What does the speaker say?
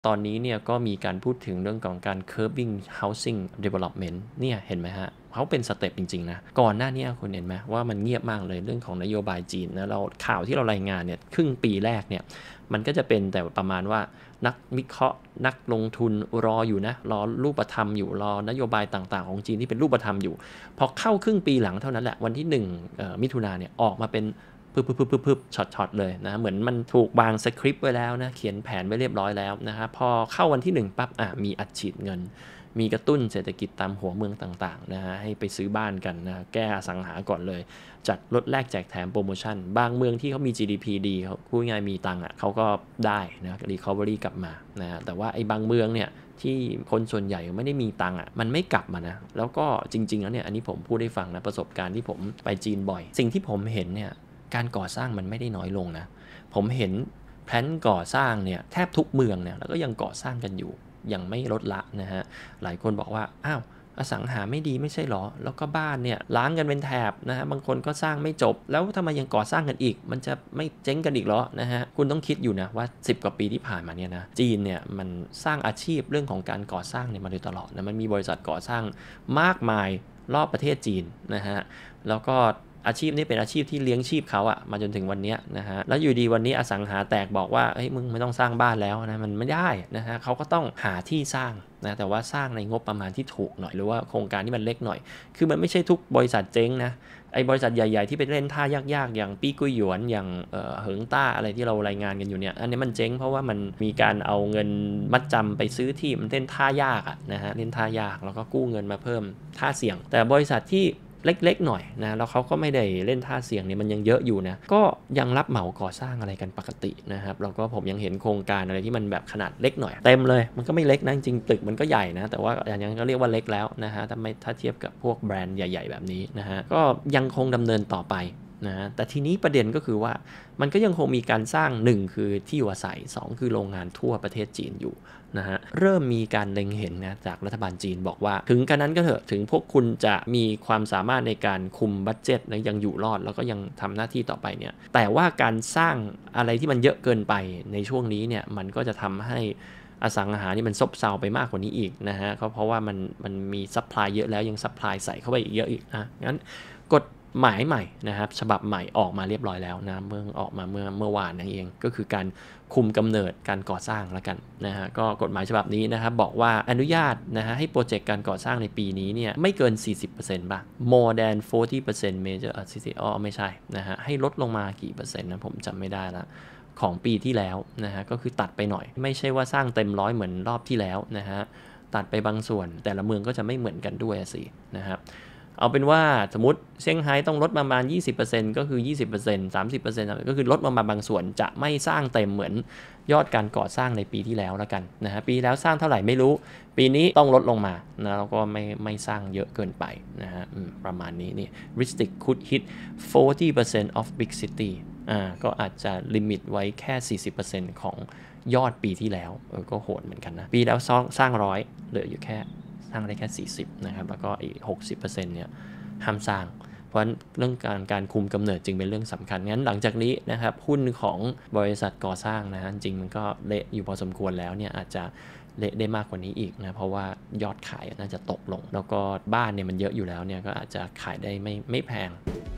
ตอนนี้เนี่ยก็มีการพูดถึงเรื่องของการ curbing housing development เนี่ยเห็นไหมฮะเขาเป็นสเต็ปจริงๆนะก่อนหน้านี้คุณเห็นไหมว่ามันเงียบมากเลยเรื่องของนโยบายจีนนะเราข่าวที่เรารายงานเนี่ยครึ่งปีแรกเนี่ยมันก็จะเป็นแต่ประมาณว่านักวิเคราะห์นักลงทุนรออยู่นะรอรูปธรรมอยู่รอนโยบายต่างๆของจีนที่เป็นรูปธรรมอยู่พอเข้าครึ่งปีหลังเท่านั้นแหละวันที่1มิถุนายนเนี่ยออกมาเป็นพึบช็อตเลยนะเหมือนมันถูกวางสคริปต์ไว้แล้วนะเขียนแผนไว้เรียบร้อยแล้วนะฮะพอเข้าวันที่1ปั๊บมีอัดฉีดเงินมีกระตุ้นเศรษฐกิจตามหัวเมืองต่างๆนะฮะให้ไปซื้อบ้านกันนะแก้อสังหาก่อนเลยจัดลดแลกแจกแถมโปรโมชั่นบางเมืองที่เขามี GDP ดีเขาพูดง่ายมีตังค์เขาก็ได้นะ recovery กลับมานะแต่ว่าไอ้บางเมืองเนี่ยที่คนส่วนใหญ่ไม่ได้มีตังค์มันไม่กลับมานะแล้วก็จริงๆแล้วเนี่ยอันนี้ผมพูดให้ฟังนะประสบการณ์ที่ผมไปจีนบ่อยสิ่งที่ผมเห็นเนี่ยการก่อสร้างมันไม่ได้น้อยลงนะผมเห็นแผนก่อสร้างเนี่ยแทบทุกเมืองเนี่ยแล้วก็ยังก่อสร้างกันอยู่ยังไม่ลดละนะฮะหลายคนบอกว่าอ้าวอสังหาไม่ดีไม่ใช่หรอแล้วก็บ้านเนี่ยล้างกันเป็นแถบนะฮะบางคนก็สร้างไม่จบแล้วทำไมยังก่อสร้างกันอีกมันจะไม่เจ๊งกันอีกเหรอนะฮะคุณต้องคิดอยู่นะว่า10กว่าปีที่ผ่านมาเนี่ยนะจีนเนี่ยมันสร้างอาชีพเรื่องของการก่อสร้างเนี่ยมาโดยตลอดนะมันมีบริษัทก่อสร้างมากมายรอบประเทศจีนนะฮะแล้วก็อาชีพนี้เป็นอาชีพที่เลี้ยงชีพเขามาจนถึงวันนี้นะฮะแล้วอยู่ดีวันนี้อสังหาแตกบอกว่าเฮ้ยมึงไม่ต้องสร้างบ้านแล้วนะมันไม่ได้นะฮะเขาก็ต้องหาที่สร้างนะแต่ว่าสร้างในงบประมาณที่ถูกหน่อยหรือว่าโครงการที่มันเล็กหน่อยคือมันไม่ใช่ทุกบริษัทเจ๊งนะไอ้บริษัทใหญ่ๆที่ไปเล่นท่ายากๆอย่างปี้กุ้ยหยวนอย่างเหิงต้าอะไรที่เรารายงานกันอยู่เนี่ยอันนี้มันเจ๊งเพราะว่ามันมีการเอาเงินมัดจำไปซื้อที่มันเล่นท่ายากนะฮะเล่นท่ายากแล้วก็กู้เงินมาเพิ่มท่าเสี่ยงแต่บริษัทที่เล็กๆหน่อยนะแล้วเขาก็ไม่ได้เล่นท่าเสี่ยงเนี่ยมันยังเยอะอยู่นะก็ยังรับเหมาก่อสร้างอะไรกันปกตินะครับแล้วก็ผมยังเห็นโครงการอะไรที่มันแบบขนาดเล็กหน่อยเต็มเลยมันก็ไม่เล็กนะจริงตึกมันก็ใหญ่นะแต่ว่าอย่างนั้นก็เรียกว่าเล็กแล้วนะฮะถ้าเทียบกับพวกแบรนด์ใหญ่ๆแบบนี้นะฮะก็ยังคงดำเนินต่อไปนะแต่ทีนี้ประเด็นก็คือว่ามันก็ยังคงมีการสร้าง1คือที่อยู่อาศัย2คือโรงงานทั่วประเทศจีนอยู่นะฮะเริ่มมีการเล็งเห็นนะจากรัฐบาลจีนบอกว่าถึงกันนั้นก็เถอะถึงพวกคุณจะมีความสามารถในการคุมบัดเจ็ตและยังอยู่รอดแล้วก็ยังทำหน้าที่ต่อไปเนี่ยแต่ว่าการสร้างอะไรที่มันเยอะเกินไปในช่วงนี้เนี่ยมันก็จะทำให้อสังหานี่มันซบเซาไปมากกว่านี้อีกนะฮะเพราะว่ามันมีซัพพลายเยอะแล้วยังซัพพลายใส่เข้าไปอีกเยอะอีกนะงั้นกฎหมายใหม่นะครับฉบับใหม่ออกมาเรียบร้อยแล้วนะออกมาเมื่อวานนั่นเองก็คือการคุมกำเนิดการก่อสร้างแล้วกันนะฮะก็กฎหมายฉบับนี้นะครับบอกว่าอนุญาตนะฮะให้โปรเจกต์การก่อสร้างในปีนี้เนี่ยไม่เกิน 40% ป่ะ more than 40% major ไม่ใช่นะฮะให้ลดลงมากี่เปอร์เซ็นต์นะผมจำไม่ได้ละของปีที่แล้วนะฮะก็คือตัดไปหน่อยไม่ใช่ว่าสร้างเต็มร้อยเหมือนรอบที่แล้วนะฮะตัดไปบางส่วนแต่ละเมืองก็จะไม่เหมือนกันด้วยสินะครับเอาเป็นว่าสมมติเซี่ยงไฮ้ต้องลดประมาณ 20% ก็คือ 20% 30% ก็คือลดมาบางส่วนจะไม่สร้างเต็มเหมือนยอดการก่อสร้างในปีที่แล้วแล้วกันนะฮะปีแล้วสร้างเท่าไหร่ไม่รู้ปีนี้ต้องลดลงมานะแล้วก็ไม่สร้างเยอะเกินไปนะฮะประมาณนี้นี่ Realistic could hit 40% of big city ก็อาจจะลิมิตไว้แค่ 40% ของยอดปีที่แล้วก็โหดเหมือนกันนะปีแล้วสร้าง100เหลืออยู่แค่สร้างได้แค่40นะครับแล้วก็อีก 60% เนี่ยห้ามสร้างเพราะฉะนั้นเรื่องการคุมกำเนิดจึงเป็นเรื่องสำคัญงั้นหลังจากนี้นะครับหุ้นของบริษัทก่อสร้างนะจริงมันก็เละอยู่พอสมควรแล้วเนี่ยอาจจะเละได้มากกว่านี้อีกนะเพราะว่ายอดขายน่าจะตกลงแล้วก็บ้านเนี่ยมันเยอะอยู่แล้วเนี่ยก็อาจจะขายได้ไม่แพง